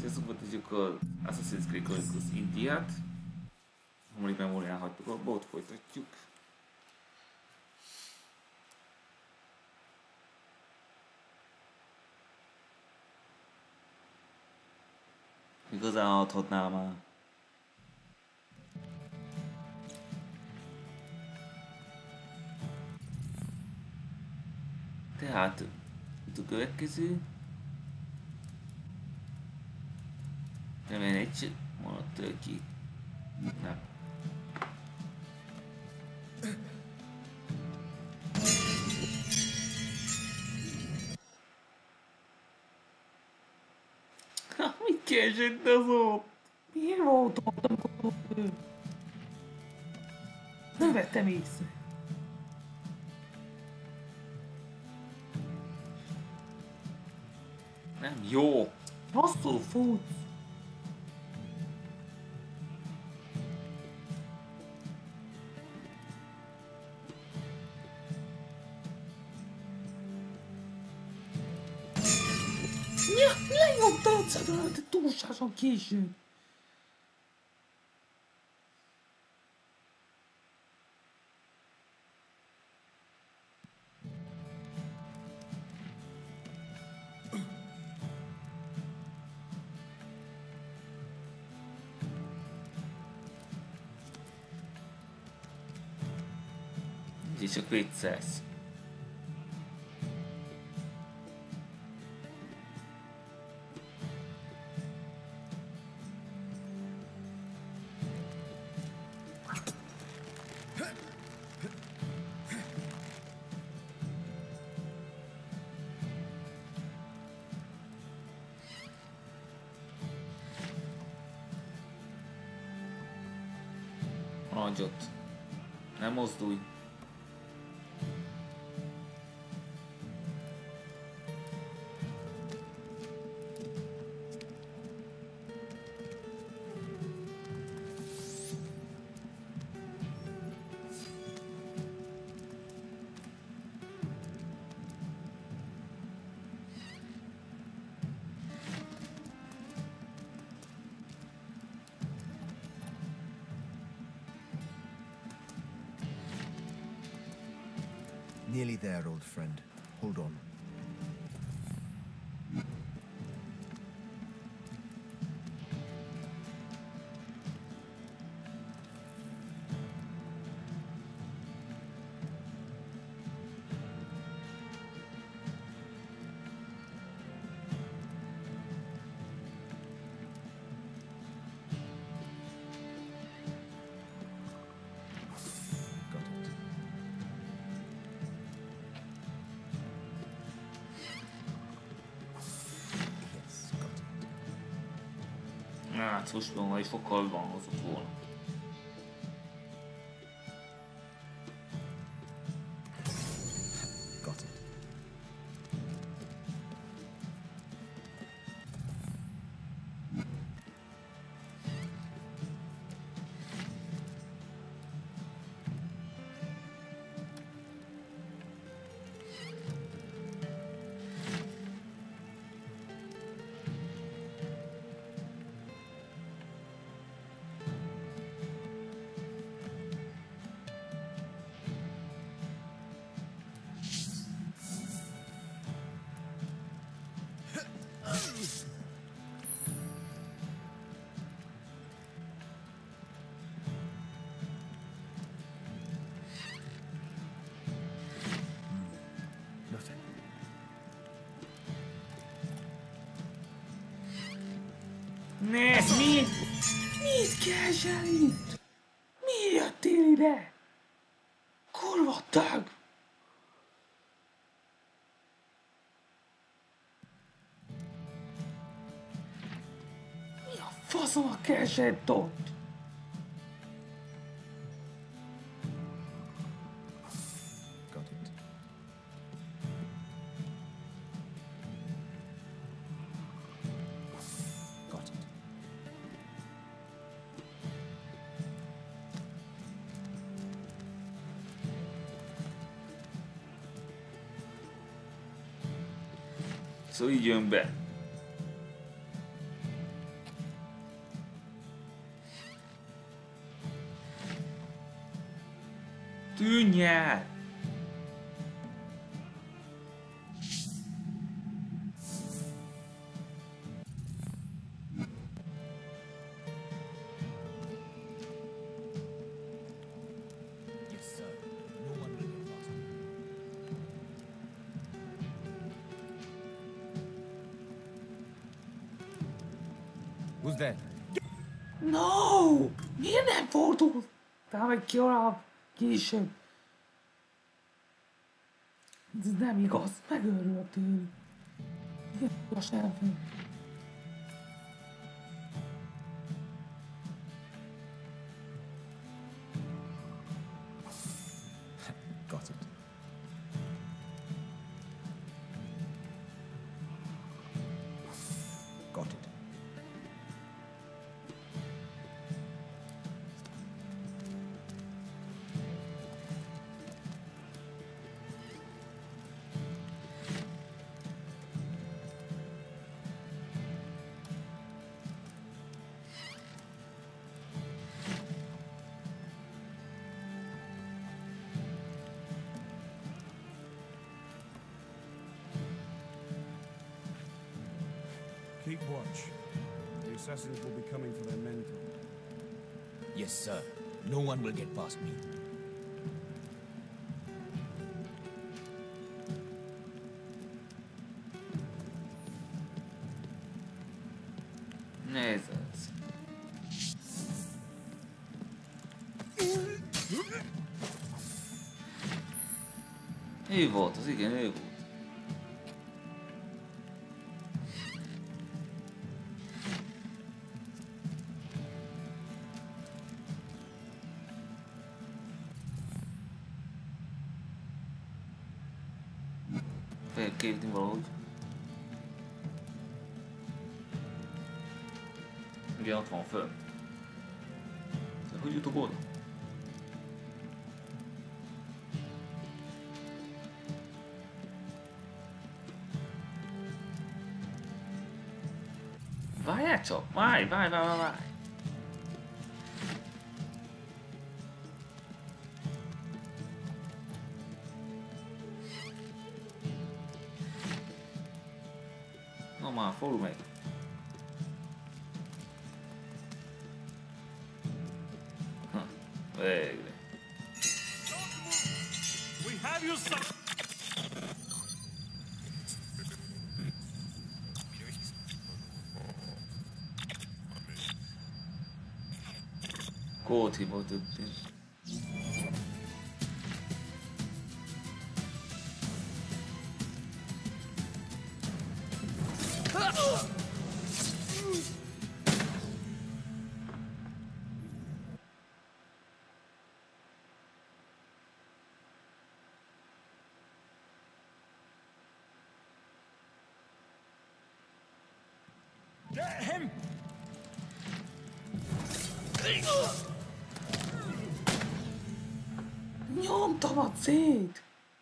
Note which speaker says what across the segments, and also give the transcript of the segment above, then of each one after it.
Speaker 1: Összeszombatítjuk az Assassin's Creed Chronicles Indiát. Harmadik memórián hagytuk abba, ott folytatjuk. Igazán adhatnál már. Tehát, itt a következő. Remélem egy maradt ki. Nem. Mi kiesett az ott?
Speaker 2: Miért volt ott, amikor ott ő? Nem vettem észre.
Speaker 1: Nem jó.
Speaker 2: Rosszul futsz. Lenyomta a cedrát, de túlságosan későn.
Speaker 1: Ez csak viccelsz. Maradj ott. Nem mozdulj.
Speaker 3: Nearly there, old friend. Hold on.
Speaker 1: Hát most már egy fokkal van hozott volna.
Speaker 3: Got it. Nothing.
Speaker 1: Ne, mi?
Speaker 2: Mit keresel itt? Miért jöttél ide? Kurva tag! Mi a faszom keresett ott?
Speaker 3: Got it. Got it.
Speaker 1: Szóval így jön be. Tűnj el!
Speaker 3: Yes, sir. No one will get past me. Who's there?
Speaker 2: No! Miért nem fordult? Meg ki arra később. Ez nem igaz, megőrülök tőlük. Igen, a semmi.
Speaker 3: Got it. Got it.
Speaker 4: Keep watch. The assassins will be coming for their mentor.
Speaker 3: Yes, sir. No one will get past me.
Speaker 1: Nézd ez. Ő volt, az igen, ő volt. Felképni valahogy. Ugye ott van fönt. De hogy jutok oda? Várjál csak! Várj! No már, fordulj meg! Végre.
Speaker 4: We have you, son!
Speaker 1: Kódhiba történt.
Speaker 4: Get him!
Speaker 2: Nyomtam szét!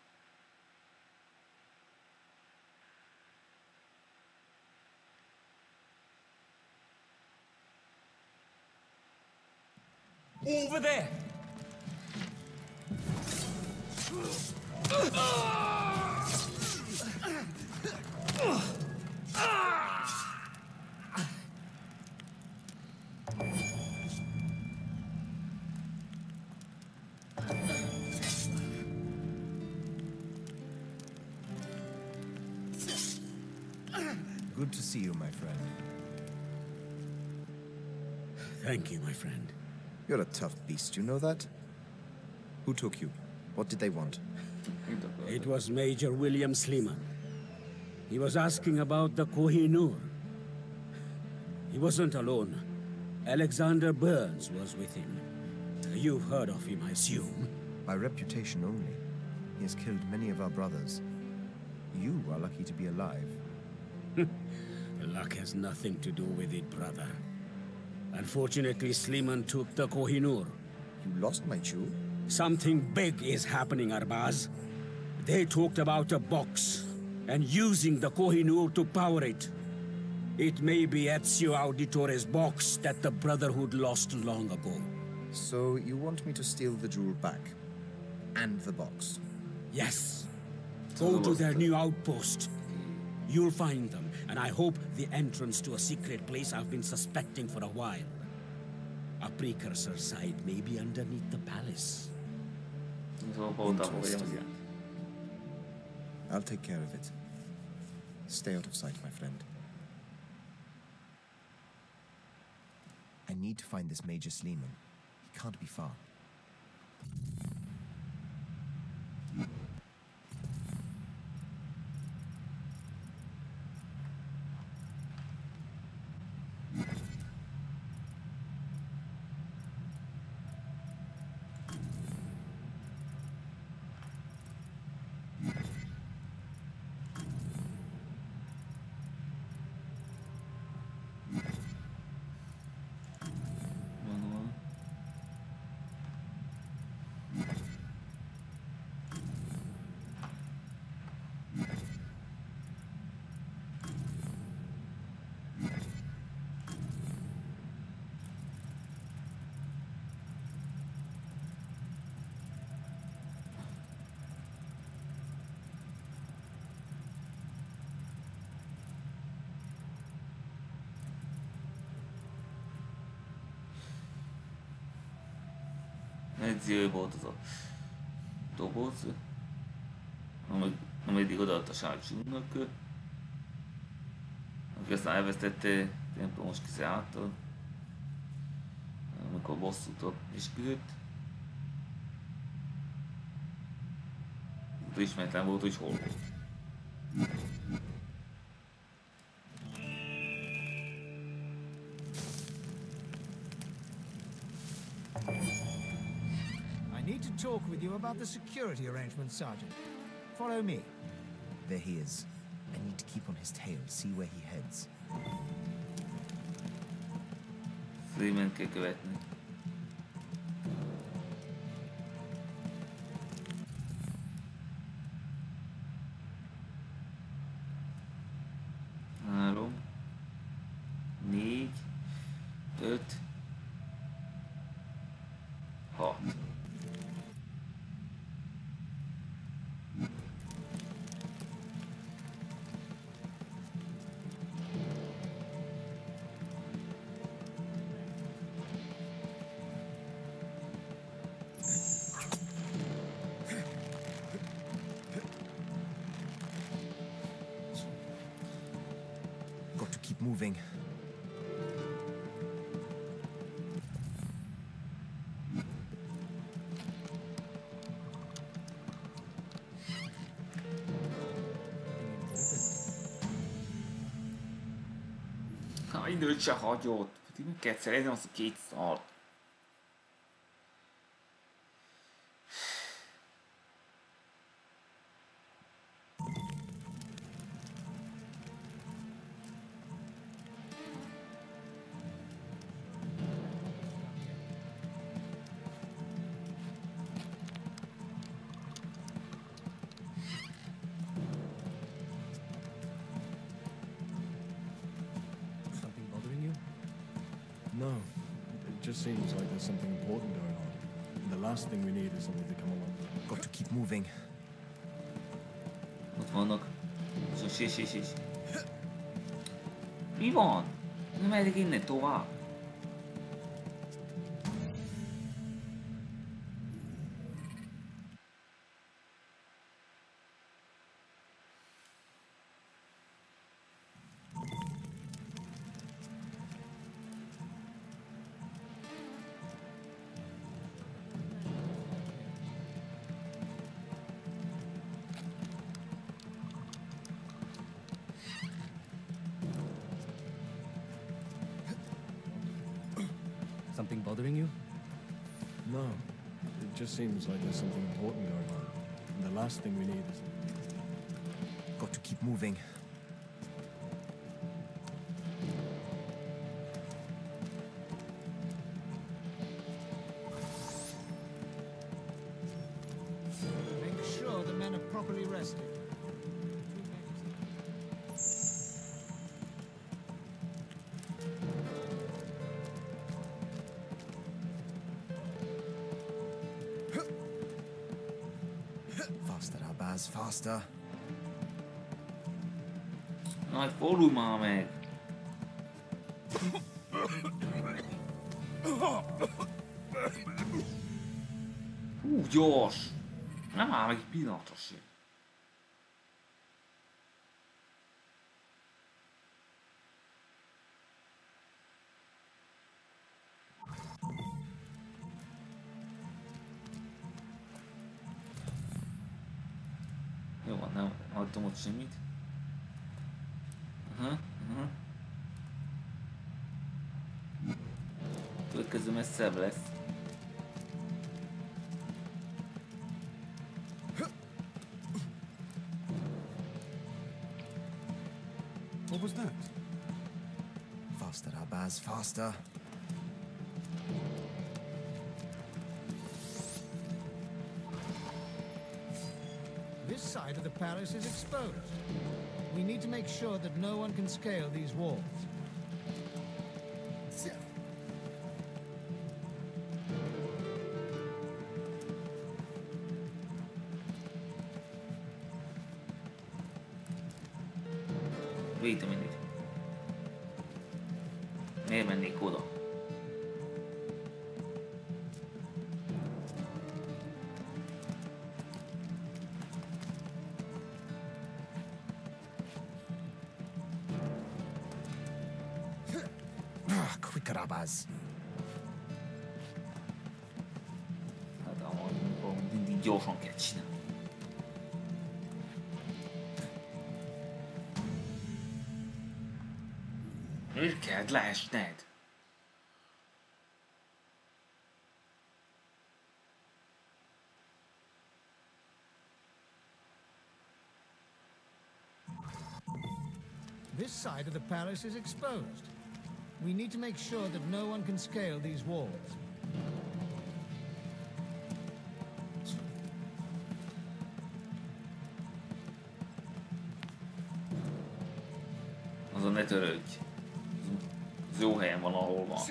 Speaker 4: Over there!
Speaker 3: Good to see you, my friend.
Speaker 5: Thank you, my friend.
Speaker 3: You're a tough beast, you know that? Who took you? What did they want?
Speaker 5: It was Major William Sleeman. He was asking about the Kohinoor. He wasn't alone. Alexander Burns was with him. You've heard of him, I assume.
Speaker 3: By reputation only. He has killed many of our brothers. You are lucky to be alive.
Speaker 5: Luck has nothing to do with it, brother. Unfortunately, Sleeman took the Kohinoor.
Speaker 3: You lost my jewel?
Speaker 5: Something big is happening, Arbaz. They talked about a box, and using the Kohinoor to power it. It may be Ezio Auditore's box that the Brotherhood lost long ago.
Speaker 3: So you want me to steal the jewel back? and the box.
Speaker 5: Yes. Go to their new outpost. You'll find them, and I hope the entrance to a secret place I've been suspecting for a while. A precursor site may be underneath the palace.
Speaker 3: Interesting. I'll take care of it. Stay out of sight, my friend. I need to find this Major Sleeman. He can't be far.
Speaker 1: Zio volt az a doboz, ameddig odaadta Sárcsúnak, aki aztán elvesztette templomos kisze által, amikor bosszút esküdött. Ismeretlen volt, hogy hol volt.
Speaker 6: I need to talk with you about the security arrangements, Sergeant. Follow me.
Speaker 3: There he is. I need to keep on his tail, see where he heads.
Speaker 1: Sleeman kell követni. Három, négy, öt, hat.
Speaker 3: Got to keep moving.
Speaker 1: Ha időt se hagyott. Meg kell szerezni azt a két szart.
Speaker 6: Something bothering you?
Speaker 4: No. It just seems like there's something important going on. And the last thing we need is something to come along.
Speaker 3: Got to keep moving.
Speaker 1: Ott vannak. Sis. Mi van? Nem megyek innen tovább.
Speaker 6: Something bothering you?
Speaker 4: No. It just seems like there's something important going on. And the last thing we need is...
Speaker 3: Got to keep moving.
Speaker 6: Make sure the men are properly rested.
Speaker 3: Abaz, faster.
Speaker 1: Aj, fordulj már meg! Gyors! Nem áll meg egy pillanatra sem. Jó van, nem hagytam ott semmit. Következő messzebb lesz.
Speaker 4: What was that?
Speaker 3: Faster, Abaz, faster.
Speaker 6: This side of the palace is exposed. We need to make sure that no one can scale these walls.
Speaker 1: Wait a minute. Miért mennék oda?
Speaker 3: Quicker, Abaz.
Speaker 1: Hát mindig gyorsan kell csinálni. Miért kell leesned?
Speaker 6: This side of the palace is exposed. We need to make sure that no one can scale these walls.
Speaker 1: Azon ne törődj. Az jó helyen van, ahol van.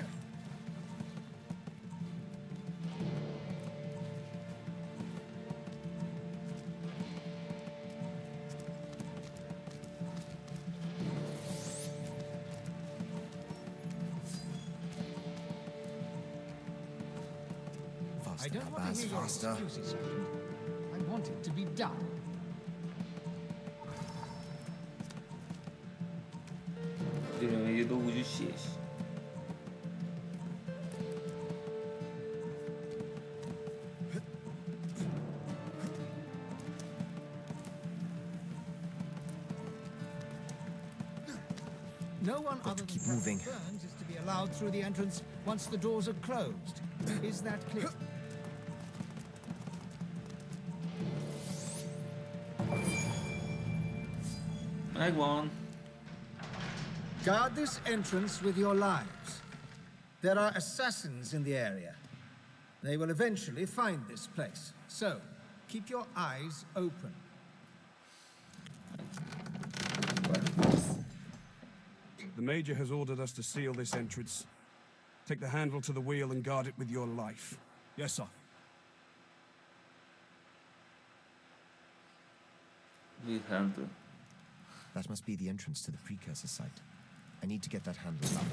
Speaker 6: I
Speaker 3: Faster,
Speaker 6: don't want to
Speaker 3: Abaz,
Speaker 6: hear your
Speaker 3: faster.
Speaker 6: excuses, Sergeant. I want it to be done.
Speaker 1: Tényleg egy dolog, hogy siess.
Speaker 6: No one other than
Speaker 3: keep
Speaker 6: Captain
Speaker 3: moving.
Speaker 6: Burns is to be allowed through the entrance once the doors are closed. Is that clear?
Speaker 1: Megvan.
Speaker 6: Guard this entrance with your lives. There are assassins in the area. They will eventually find this place. So, keep your eyes open.
Speaker 7: The Major has ordered us to seal this entrance. Take the handle to the wheel and guard it with your life.
Speaker 4: Yes, sir.
Speaker 1: With handle.
Speaker 3: That must be the entrance to the precursor site. I need to get that handle back.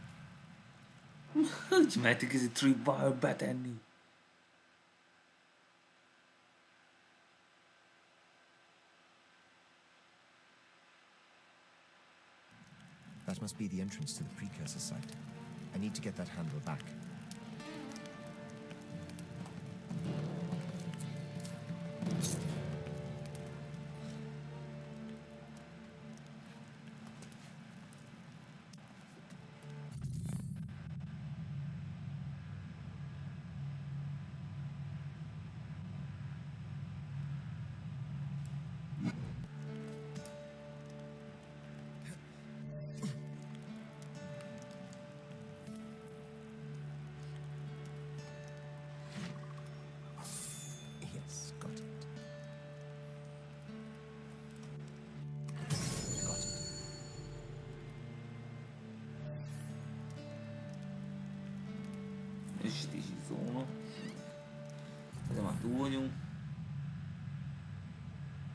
Speaker 1: Hogy mehetünk ez egy tripwire betenni?
Speaker 3: That must be the entrance to the precursor site. I need to get that handle back. Yes, got it. Got it.
Speaker 1: Üstési zóna. Ezen már túl vagyunk.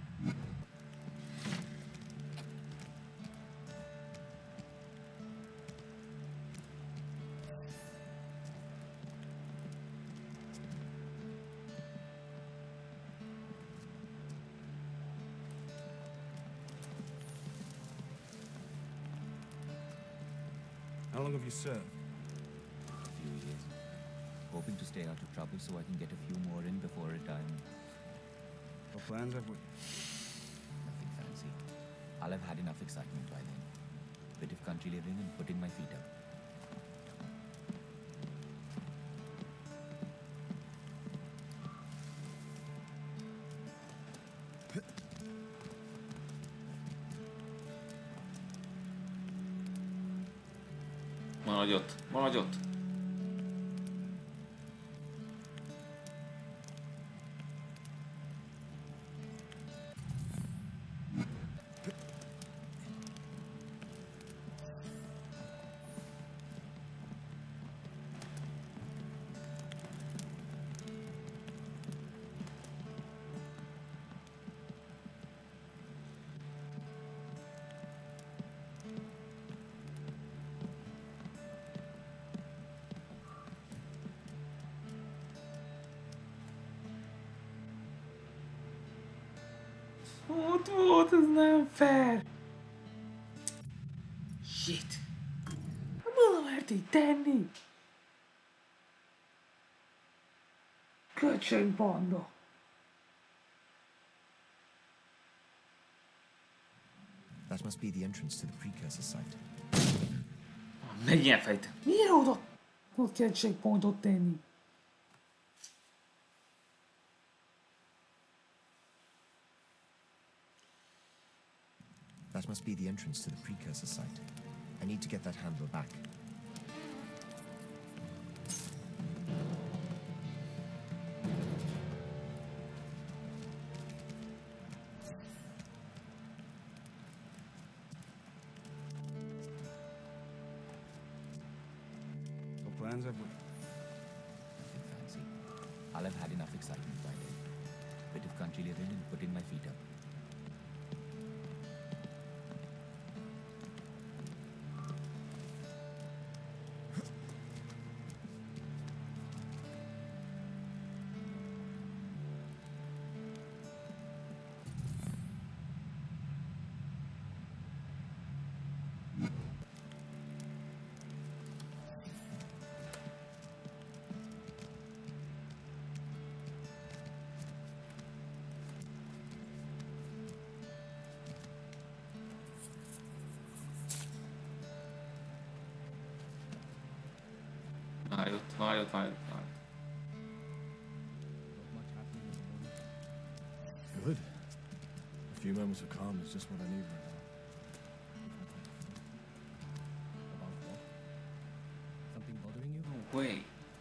Speaker 7: How long have you served?
Speaker 8: A few years. Hoping to stay out of trouble so I can get a few more in before retirement.
Speaker 7: What plans have we?
Speaker 8: Nothing fancy. I'll have had enough excitement by then. Bit of country living and putting my feet up.
Speaker 1: Maradj ott.
Speaker 2: Ott volt, ez nem fair. Shit. Oda mert így tenni. Köcsögbanda.
Speaker 3: That must be the entrance to the precursor site.
Speaker 1: Megint elfejtem.
Speaker 2: Miért oda? Ott kell checkpointot tenni.
Speaker 3: That must be the entrance to the precursor site. I need to get that handle back.
Speaker 7: What plans have we?
Speaker 8: Nothing fancy. I'll have had enough excitement by then. Bit of country living and putting my feet up.
Speaker 1: Várj ott.
Speaker 4: Good. A few moments of calm is just what I need right now.
Speaker 8: About what? Something bothering you?
Speaker 1: No way.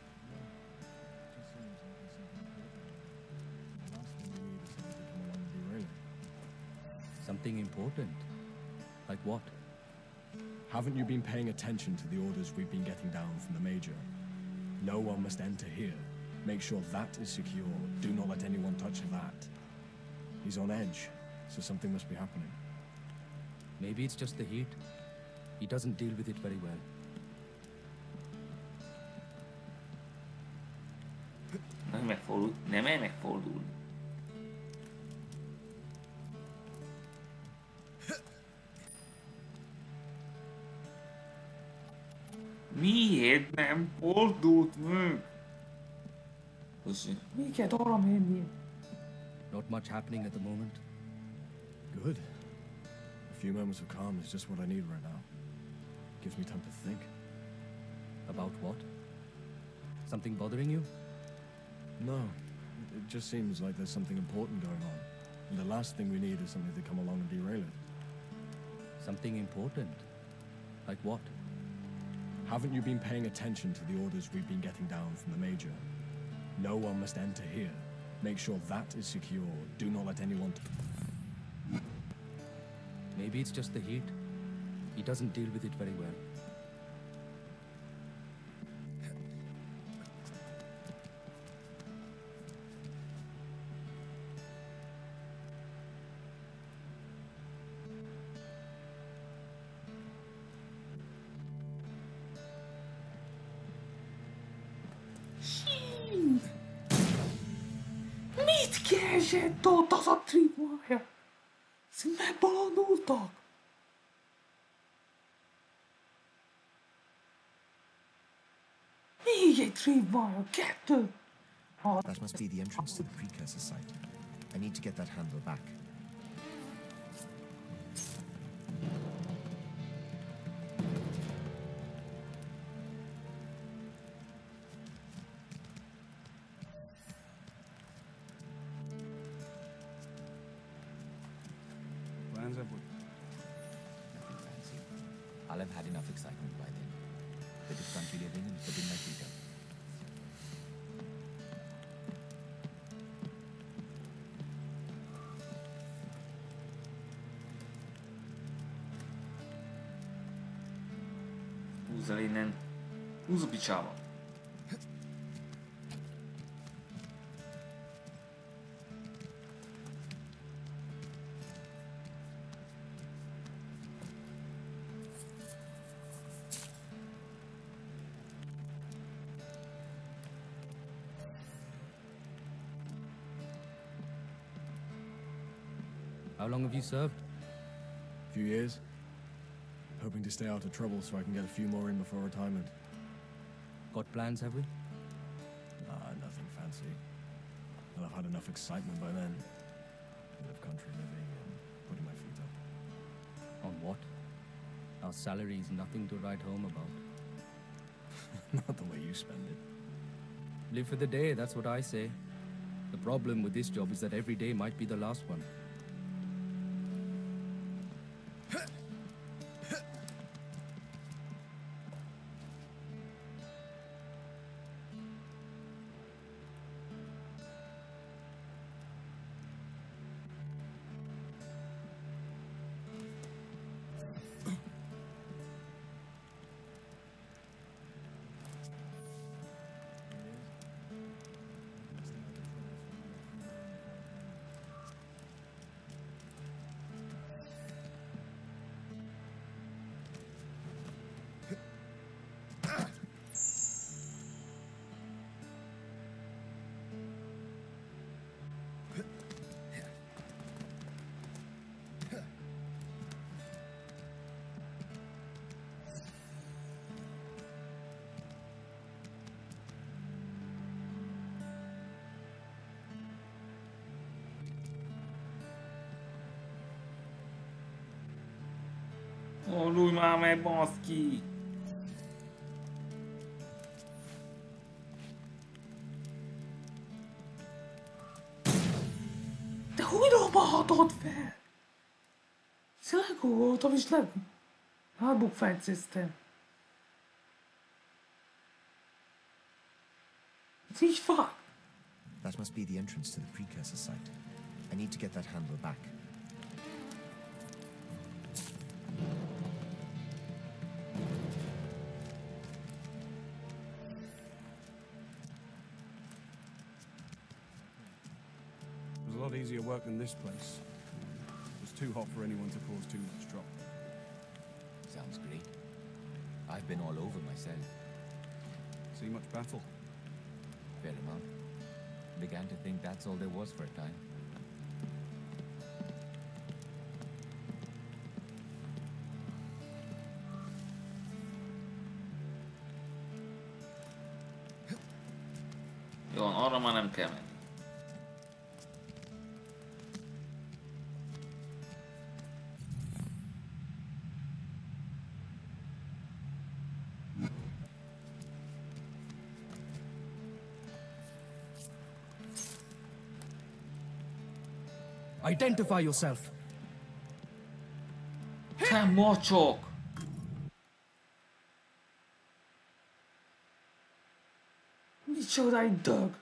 Speaker 8: Something important? Like what?
Speaker 4: Haven't you been paying attention to the orders we've been getting down from the Major? No one must enter here. Make sure that is secure. Do not let anyone touch that. He's on edge, so something must be happening.
Speaker 8: Maybe it's just the heat. He doesn't deal with it very well.
Speaker 1: Nem megfordul. Miért nem fordult meg?
Speaker 2: Miket arra menni?
Speaker 8: Not much happening at the moment.
Speaker 4: Good. A few moments of calm is just what I need right now. Gives me time to think.
Speaker 8: About what? Something bothering you?
Speaker 4: No. It just seems like there's something important going on. And the last thing we need is something to come along and derail it.
Speaker 8: Something important? Like what?
Speaker 4: Haven't you been paying attention to the orders we've been getting down from the Major? No one must enter here. Make sure that is secure. Do not let anyone...
Speaker 8: Maybe it's just the heat. He doesn't deal with it very well.
Speaker 2: Mit keresett ott az a tripmája? Ezt megbolondultak? Még egy tripwire, 2!
Speaker 3: That must be the entrance to the precursor site. I need to get that handle back.
Speaker 7: Plans have we?
Speaker 8: Nothing fancy. I'll have had enough excitement by then. Bit of country living and putting my feet up.
Speaker 1: Húzz el innen. Húzz a picsába.
Speaker 9: How long have you served?
Speaker 4: A few years. Hoping to stay out of trouble so I can get a few more in before retirement.
Speaker 9: Got plans, have we?
Speaker 4: Nah, nothing fancy. I'll have had enough excitement by then. Bit of country living and putting my feet up.
Speaker 9: On what? Our salary is nothing to write home about.
Speaker 4: Not the way you spend it.
Speaker 9: Live for the day, that's what I say. The problem with this job is that every day might be the last one.
Speaker 1: Lújj már meg, baszki!
Speaker 2: De hogy robálhatod fel? Legugoltam és elbukfenceztem. Ez így van.
Speaker 3: That must be the entrance to the precursor site. I need to get that handle back.
Speaker 7: It was a lot easier work than this place. It was too hot for anyone to cause too much trouble.
Speaker 8: Sounds great. I've been all over myself.
Speaker 7: See much battle?
Speaker 8: Fair amount. Began to think that's all there was for a time.
Speaker 1: Jó, arra már nem kell menni.
Speaker 9: Identify yourself!
Speaker 1: Te mocsok!
Speaker 2: Micsoda egy dög.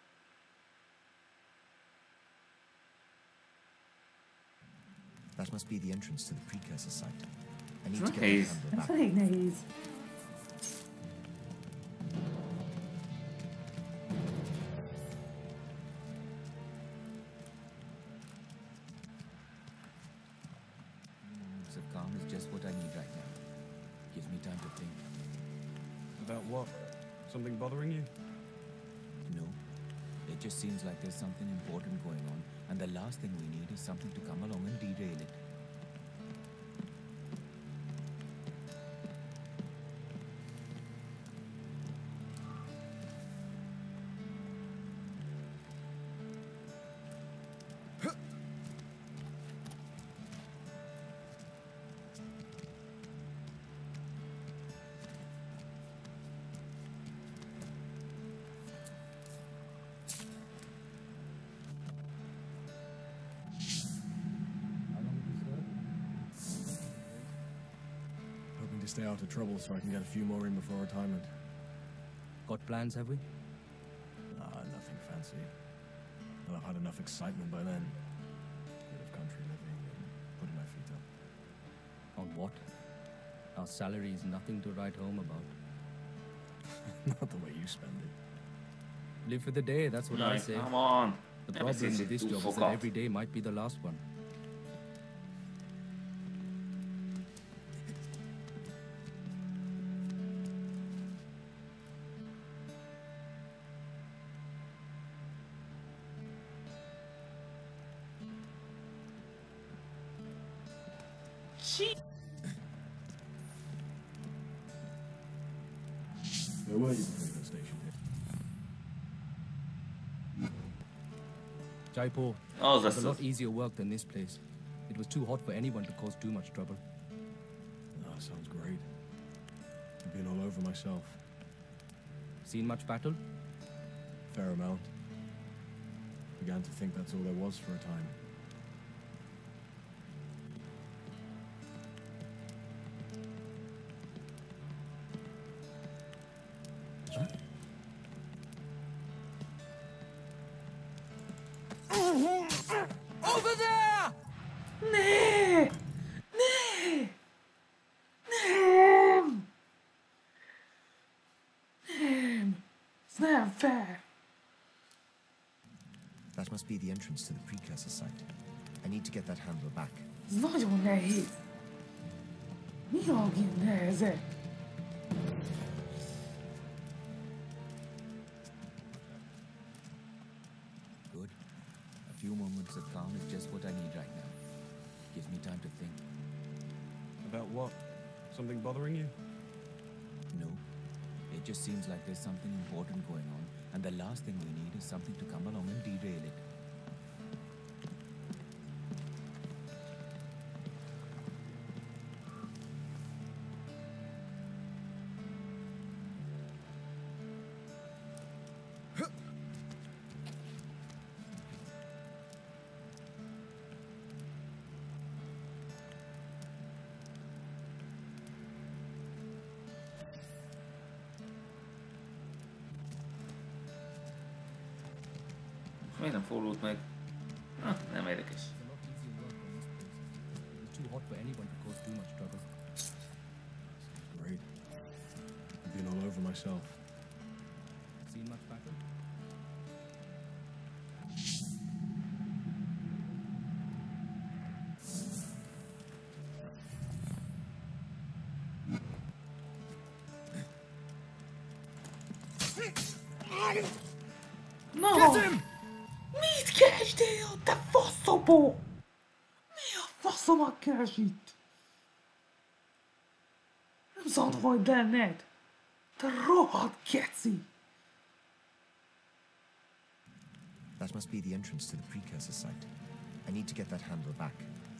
Speaker 3: That must be the entrance to the precursor site. I need
Speaker 1: Ez
Speaker 3: to get
Speaker 1: nehéz.
Speaker 3: that handle
Speaker 2: Ez
Speaker 3: back.
Speaker 2: elég nehéz.
Speaker 8: Moments of calm is just what I need right now. Gives me time to think.
Speaker 7: About what? Something bothering you?
Speaker 8: No. It just seems like there's something important going on, and the last thing we need is something to come along and derail it.
Speaker 4: Looking to stay out of trouble so I can get a few more in before retirement.
Speaker 9: Got plans, have we?
Speaker 4: Nothing fancy. Well, I've had enough excitement by then. Bit of country living and putting my feet up.
Speaker 9: On what? Our salary is nothing to write home about.
Speaker 4: Not the way you spend it.
Speaker 9: Live for the day, that's what I say.
Speaker 1: Come on.
Speaker 9: The problem with this job is that every day might be the last one.
Speaker 4: Where were you before you got stationed here?
Speaker 9: Jaipur.
Speaker 1: Oh,
Speaker 9: was a lot easier work than this place. It was too hot for anyone to cause too much trouble.
Speaker 4: Sounds great. I've been all over myself.
Speaker 9: Seen much battle?
Speaker 4: Fair amount. Began to think that's all there was for a time.
Speaker 2: Over there! Nee! Nee! Nem! Nem! Ez nem fair.
Speaker 3: That must be the entrance to the precursor site. I need to get that handle back.
Speaker 2: Ez nagyon nehéz. Mi a ilyen nehezek?
Speaker 8: Good. A few moments of calm is just what I need right now. Gives me time to think.
Speaker 7: About what? Something bothering you?
Speaker 8: No. It just seems like there's something important going on, and the last thing we need is something to come along and derail it.
Speaker 1: Miért nem fordult meg? Nem érdekes.
Speaker 9: It's too hot for anyone to cause too much trouble.
Speaker 4: Great. I've been all over myself.
Speaker 9: Seen much battle?
Speaker 2: No! Get him! Mit kerestél, te faszopó? Mi a faszomat keres itt? Nem szabad vagy lenned? Te rohadt geci!
Speaker 3: That must be the entrance to the precursor site. I need to get that handle back.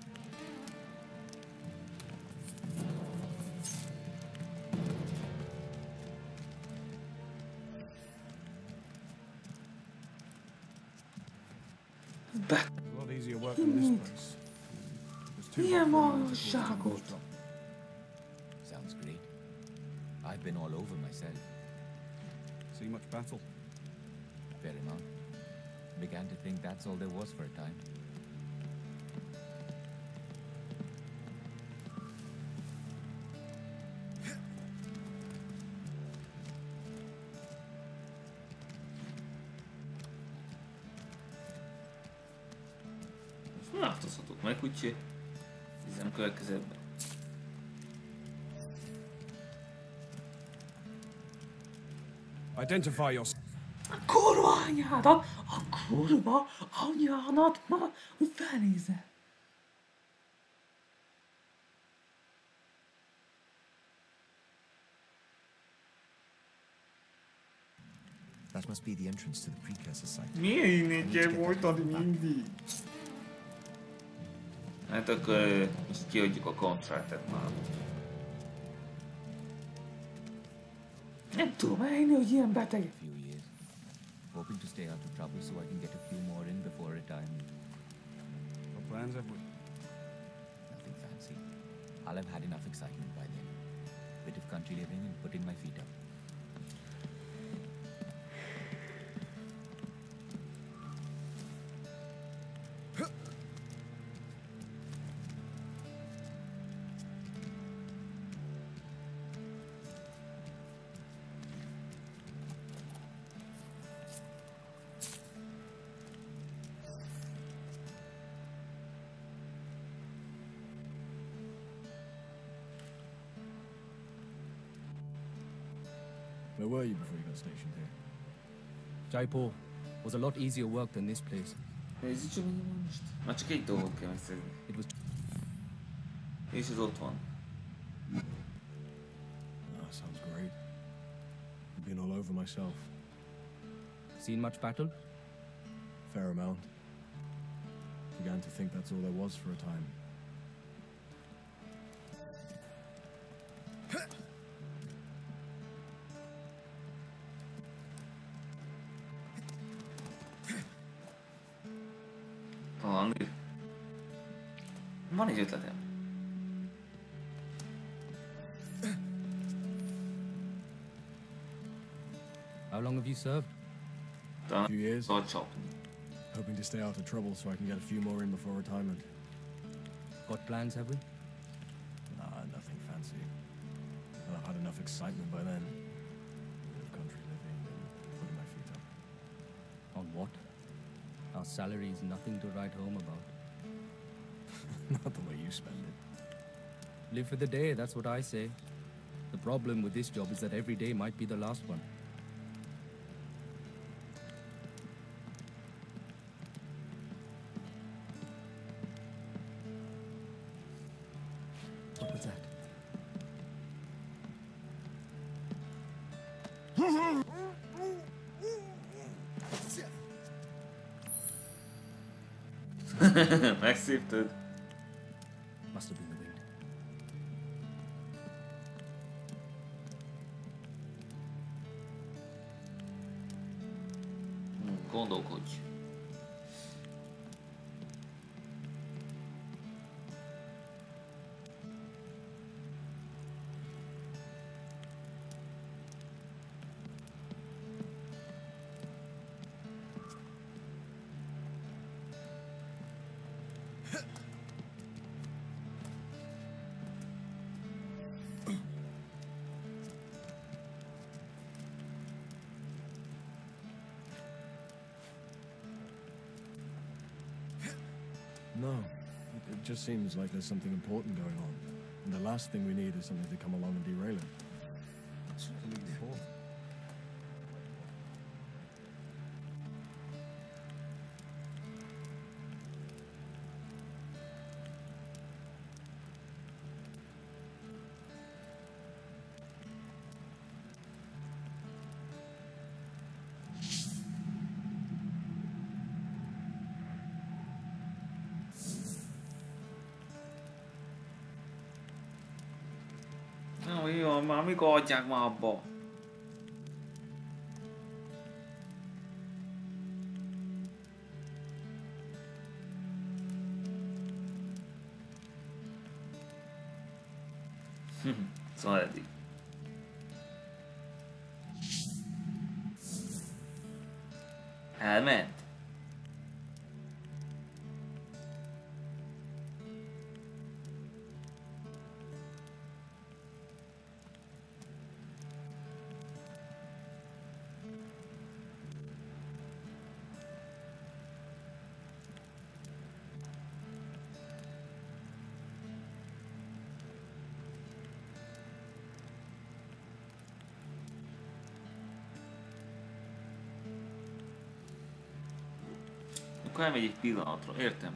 Speaker 7: A lot easier work than this place. There's too
Speaker 2: Milyen
Speaker 7: much going on.
Speaker 2: magasságot?
Speaker 8: Sounds great. I've been all over myself.
Speaker 7: See much battle?
Speaker 8: Fair enough. Began to think that's all there was for a time.
Speaker 1: Nem változhatok meg, úgyhogy hiszem a következőben.
Speaker 7: Identify yourself.
Speaker 2: A kurva anyádat! A kurva anyádat! Ma, hogy felnézel.
Speaker 3: That must be the entrance to the precursor site.
Speaker 1: Miért innen kell folytani mindig? Hát akkor most kiadjuk a kontrátet már.
Speaker 2: Nem tudom elhinni, hogy ilyen beteg.
Speaker 8: Few years. Hoping to stay out of trouble so I can get a few more in before retirement.
Speaker 7: What plans have we?
Speaker 8: Nothing fancy. I'll have had enough excitement by then. country living and putting my feet up.
Speaker 4: Where were you before you got stationed here?
Speaker 9: Jaipur was a lot easier work than this place.
Speaker 1: Nézzük, mi van most. Már csak egy dolgot kell megszerzni.
Speaker 9: It was
Speaker 1: És ez ott van.
Speaker 4: Oh, sounds great. I've been all over myself.
Speaker 9: seen much battle?
Speaker 4: Fair amount. Began to think that's all there was for a time.
Speaker 1: Valami. Van egy ötletem.
Speaker 9: How long have you served?
Speaker 4: A few years.
Speaker 1: Csapni.
Speaker 4: Hoping to stay out of trouble so I can get a few more in before retirement.
Speaker 9: Got plans, have we?
Speaker 4: Nah, nothing fancy. Well, I've had enough excitement by then. A bit of country living and putting my feet up.
Speaker 9: On what? Our salary is nothing to write home about.
Speaker 4: Not the way you spend it.
Speaker 9: Live for the day, that's what I say. The problem with this job is that every day might be the last one. What was that?
Speaker 1: Megszívtad.
Speaker 9: Must have been the wind.
Speaker 1: Gondolkodj.
Speaker 4: No. It just seems like there's something important going on. And the last thing we need is something to come along and derail it. Certainly before.
Speaker 1: Jó, már mikor adják már abba? Szóval eddig. Elment? Akkor elmegy egy pillanatra, értem.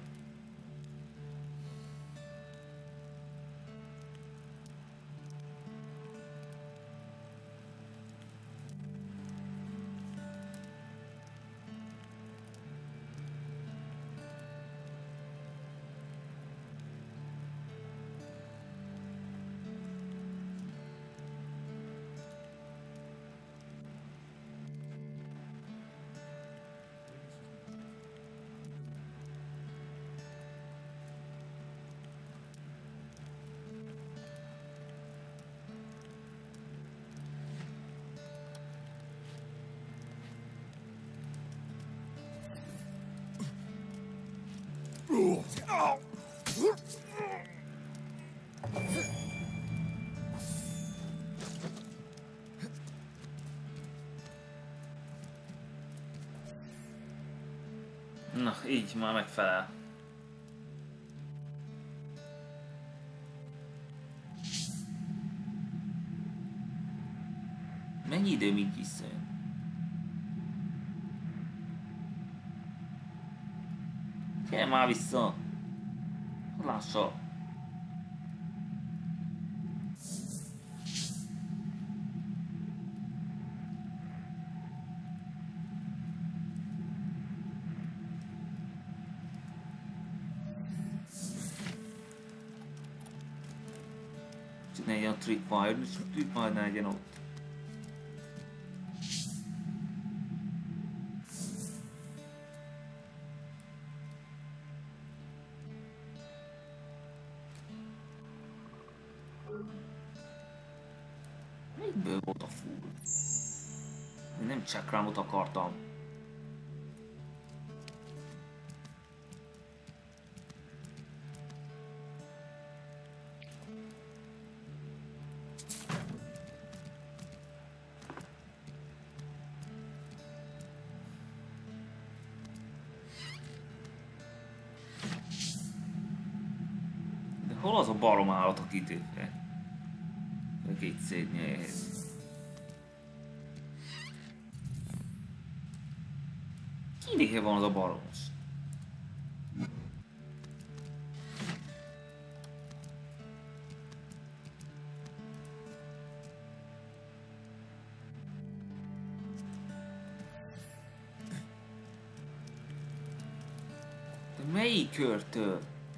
Speaker 1: Na, így már megfelel. Mennyi idő, míg visszajön? Gyere már vissza! Lássa! Csak ne legyen a tripwire, és a tripwire ne legyen ott. Miből volt a full? Én nem checkrámot akartam. De hol az a barom állat, aki tőle? Két szédnye ehhez. Kinéhe van az a baromos? De melyik körtől?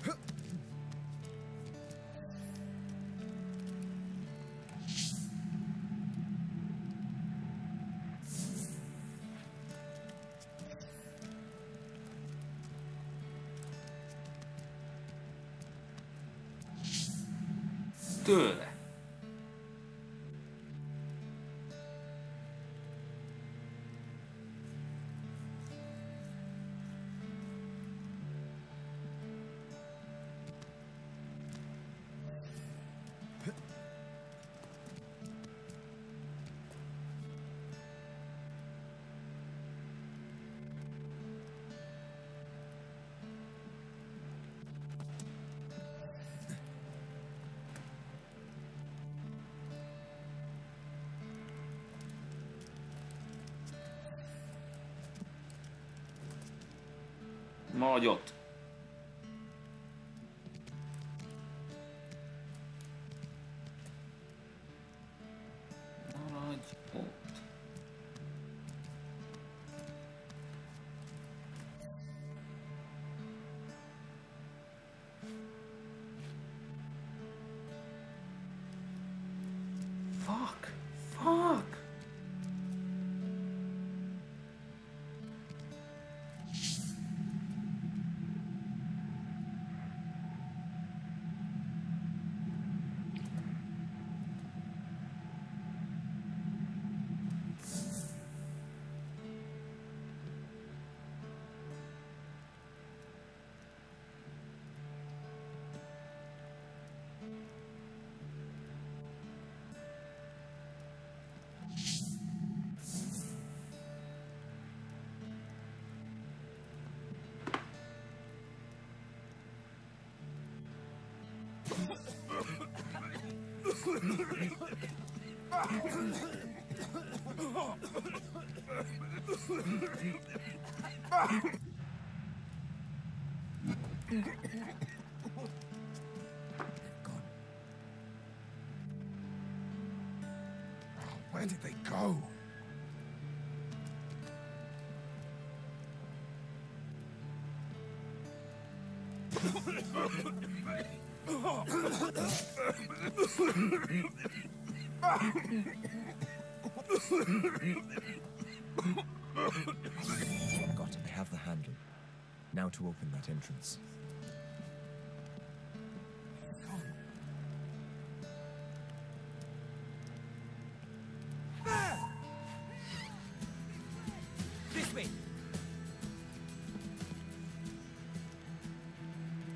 Speaker 1: Tőle. Maradj ott. Maradj ott. Fuck. Fuck.
Speaker 7: Where did they go?
Speaker 3: Got it. I have the handle. Now to open that entrance.
Speaker 8: This way!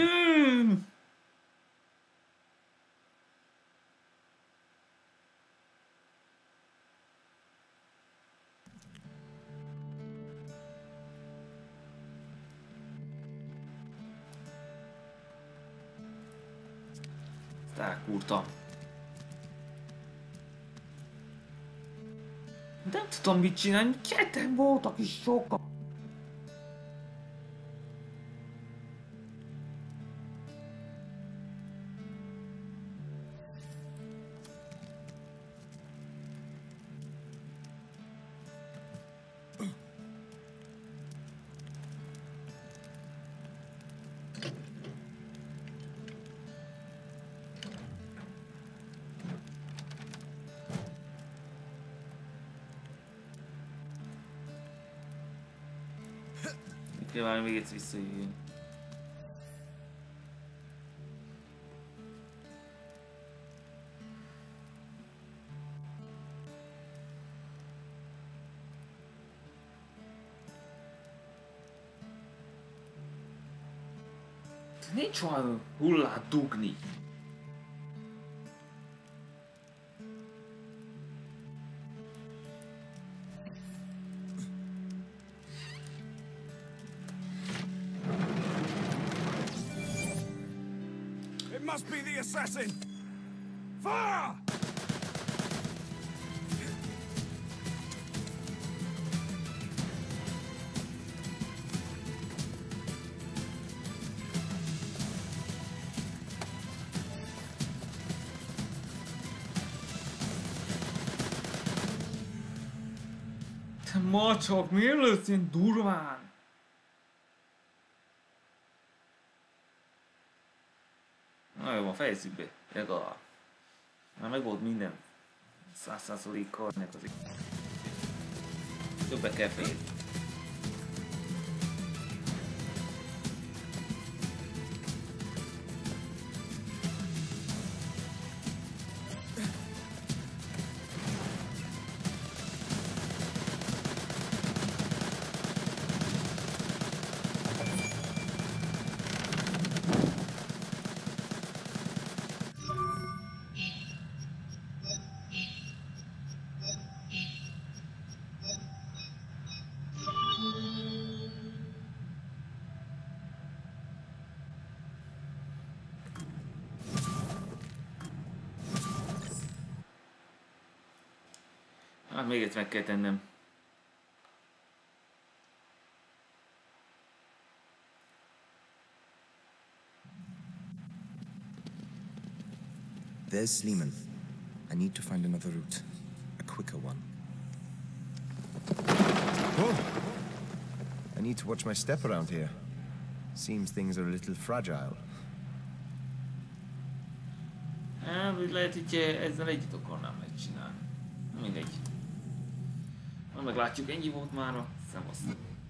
Speaker 1: Nem! Ezt elkúrtam. Nem tudom mit csinálni, ketten voltak is sokan. Kell valami még egyszer visszajöjjön. Nincs olyan hullát dugni.
Speaker 7: Must be the assassin! Fire!
Speaker 1: Te macsok, miért lősz ilyen durván? Na jó, fejezzük be, legalább. Már meg volt minden 100%-kal, ennek azért többet kell fejezni. Hát még egyszer meg kell tennem.
Speaker 3: There's Sleeman. I need to find another route. A quicker one. Oh! I need to watch my step around here. Seems things are a little fragile.
Speaker 1: Hát, lehet, hogy ezzel együtt akarnám megcsinálni. Mindegy. Majd meglátjuk, ennyi volt mára. Szevasztok.